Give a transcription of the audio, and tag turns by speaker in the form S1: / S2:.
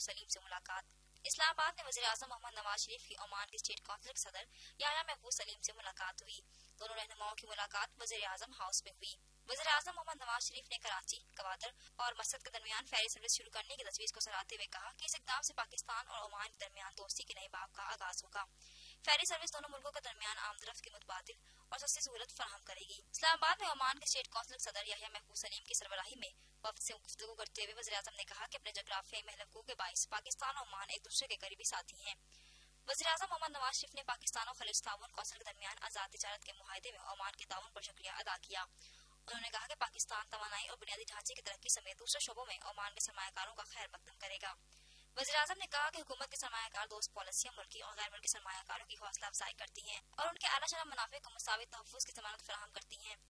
S1: محفوظ سلیم سے ملاقات۔ اسلام آباد میں وزیر اعظم محمد نواز شریف کی عمان کے اسٹیٹ کونسل کے صدر یحییٰ محفوظ سلیم سے ملاقات ہوئی۔ دونوں رہنماؤں کی ملاقات وزیر اعظم ہاؤس میں ہوئی۔ وزیر اعظم محمد نواز شریف نے کراچی، گوادر اور مسقط کے درمیان فیری سروس شروع کرنے کی تجویز کو سراہتے ہوئے کہا کہ اس اقدام سے پاکستان اور عمان کے درمیان دوستی کے نئے باب کا آغاز ہوگا۔ فیری سروس دونوں ملکوں کے درمیان آمد و رفت کی متبادل اور سستی سہولت فراہم کرے گی۔ اسلام آباد میں عمان کے اسٹیٹ کونسل کے صدر یحییٰ محفوظ سلیم کی سربراہی میں وفد سے گفتگو کرتے ہوئے وزیر اعظم نے کہا کہ اپنے جغرافیائی محلکوں کے باعث پاکستان اور عمان ایک دوسرے کے قریبی ساتھی ہیں۔ وزیر اعظم محمد نواز شریف نے پاکستان اور خلیج تعاون کونسل کے درمیان آزاد تجارت کے معاہدے میں عمان کے تعاون پر شکریہ ادا کیا۔ انہوں نے کہا کہ پاکستان توانائی اور بنیادی ڈھانچے کی ترقی سمیت دوسرے شعبوں میں عمان کے سرمایہ کاروں کا خیر مقدم کرے گا۔ وزیر اعظم نے کہا کہ حکومت کی سرمایہ کار دوست پالیسیاں ملکی اور غیر ملکی سرمایہ کاروں کی حوصلہ افزائی کرتی ہیں اور ان کے اعلیٰ شرح منافع کو مساوی تحفظ کی ضمانت فراہم کرتی ہیں۔